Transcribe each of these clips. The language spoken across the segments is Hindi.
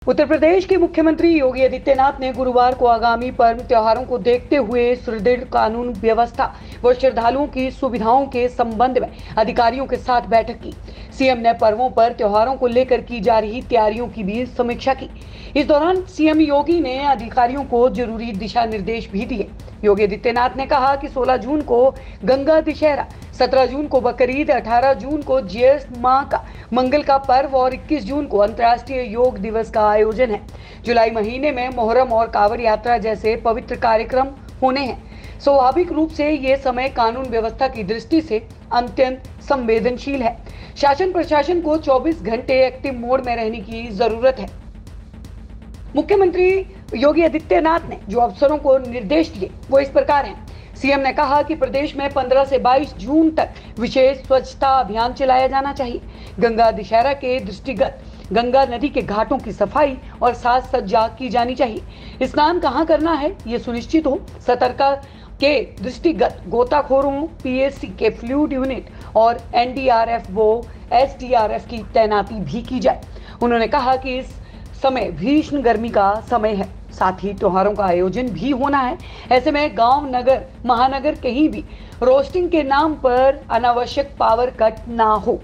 उत्तर प्रदेश के मुख्यमंत्री योगी आदित्यनाथ ने गुरुवार को आगामी पर्व त्योहारों को देखते हुए सुदृढ़ कानून व्यवस्था व श्रद्धालुओं की सुविधाओं के संबंध में अधिकारियों के साथ बैठक की। सीएम ने पर्वों पर त्योहारों को लेकर की जा रही तैयारियों की भी समीक्षा की। इस दौरान सीएम योगी ने अधिकारियों को जरूरी दिशा निर्देश भी दिए। योगी आदित्यनाथ ने कहा कि 16 जून को गंगा दशहरा, 17 जून को बकरीद, 18 जून को ज्येष्ठ माह का मंगल का पर्व और 21 जून को अंतर्राष्ट्रीय योग दिवस का आयोजन है। जुलाई महीने में मोहर्रम और कांवड़ यात्रा जैसे पवित्र कार्यक्रम होने हैं। स्वाभाविक रूप से ये समय कानून व्यवस्था की दृष्टि से अत्यंत संवेदनशील है। शासन प्रशासन को 24 घंटे एक्टिव मोड में रहने की जरूरत है। मुख्यमंत्री योगी आदित्यनाथ ने जो अफसरों को निर्देश दिए वो इस प्रकार हैं। सीएम ने कहा कि प्रदेश में 15 से 22 जून तक विशेष स्वच्छता अभियान चलाया जाना चाहिए। गंगा दशहरा के दृष्टिगत गंगा नदी के घाटों की सफाई और साज सज्जा की जानी चाहिए। स्नान कहाँ करना है ये सुनिश्चित हो। सतर्कता के दृष्टिगत गोताखोरों, पीएसी के फ्लूइड यूनिट और एनडीआरएफ व एसडीआरएफ की तैनाती भी की जाए। उन्होंने कहा कि इस समय भीषण गर्मी का समय है, साथ ही त्योहारों का आयोजन भी होना है। ऐसे में गांव, नगर, महानगर कहीं भी रोस्टिंग के नाम पर अनावश्यक पावर कट ना हो।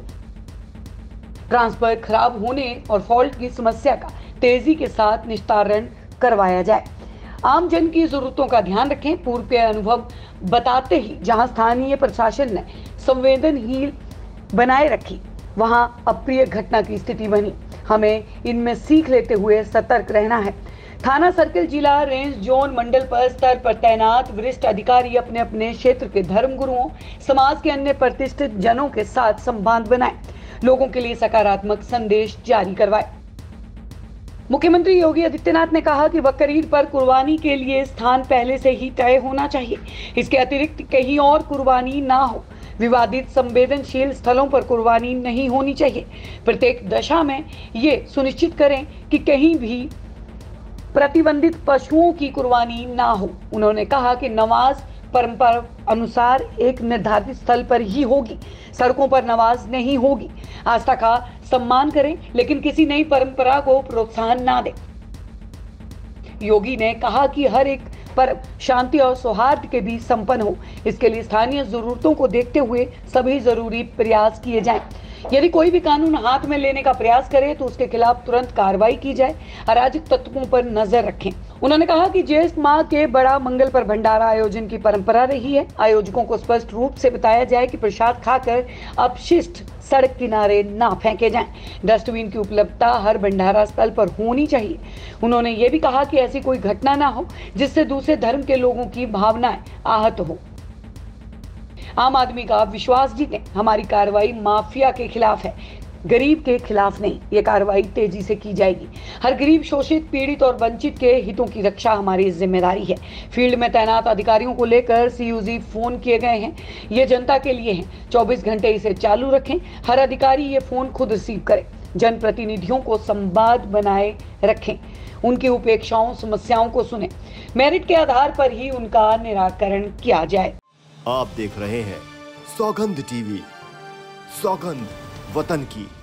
ट्रांसफर खराब होने और फॉल्ट की समस्या का तेजी के साथ निस्तारण करवाया जाए। आम जन की जरूरतों का ध्यान रखें। पूर्व के अनुभव बताते ही जहां स्थानीय प्रशासन ने संवेदनहीन बनाए रखी, वहां अप्रिय घटना की स्थिति बनी। हमें इनमें सीख लेते हुए सतर्क रहना है। थाना, सर्किल, जिला, रेंज, जोन, मंडल पर स्तर पर तैनात वरिष्ठ अधिकारी अपने अपने क्षेत्र के धर्म गुरुओं, समाज के अन्य प्रतिष्ठित जनों के साथ संवाद बनाएं, लोगों के लिए सकारात्मक संदेश जारी करवाएं। मुख्यमंत्री योगी आदित्यनाथ ने कहा कि बकरीद पर कुर्बानी के लिए स्थान पहले से ही तय होना चाहिए। इसके अतिरिक्त कहीं और कुर्बानी ना हो। विवादित संवेदनशील स्थलों पर कुर्बानी नहीं होनी चाहिए। प्रत्येक दशा में ये सुनिश्चित करें कि कहीं भी प्रतिबंधित पशुओं की कुर्बानी ना हो। उन्होंने कहा कि नमाज परंपरा अनुसार एक निर्धारित स्थल पर ही होगी। सड़कों पर नमाज नहीं होगी। आस्था का सम्मान करें, लेकिन किसी नई परंपरा को प्रोत्साहन ना दें। योगी ने कहा कि हर एक पर्व शांति और सौहार्द के बीच संपन्न हो। इसके लिए स्थानीय जरूरतों को देखते हुए सभी जरूरी प्रयास किए जाएं। यदि कोई भी कानून हाथ में लेने का प्रयास करे तो उसके खिलाफ तुरंत कार्रवाई की जाए। अराजक तत्वों पर नजर रखें। उन्होंने कहा कि ज्येष्ठ माह के बड़ा मंगल पर भंडारा आयोजन की परंपरा रही है। आयोजकों को स्पष्ट रूप से बताया जाए कि प्रसाद खाकर अपशिष्ट सड़क किनारे ना फेंके जाएं। डस्टबिन की उपलब्धता हर भंडारा स्थल पर होनी चाहिए। उन्होंने ये भी कहा कि ऐसी कोई घटना ना हो जिससे दूसरे धर्म के लोगों की भावनाएं आहत हो। आम आदमी का विश्वास जीतें। हमारी कार्रवाई माफिया के खिलाफ है, गरीब के खिलाफ नहीं। ये कार्रवाई तेजी से की जाएगी। हर गरीब, शोषित, पीड़ित और वंचित के हितों की रक्षा हमारी जिम्मेदारी है। फील्ड में तैनात अधिकारियों को लेकर सीयूजी फोन किए गए हैं। ये जनता के लिए हैं। 24 घंटे इसे चालू रखें। हर अधिकारी ये फोन खुद रिसीव करे। जनप्रतिनिधियों को संवाद बनाए रखें। उनकी उपेक्षाओं, समस्याओं को सुने। मेरिट के आधार पर ही उनका निराकरण किया जाए। आप देख रहे हैं सौगंध टीवी, सौगंध वतन की।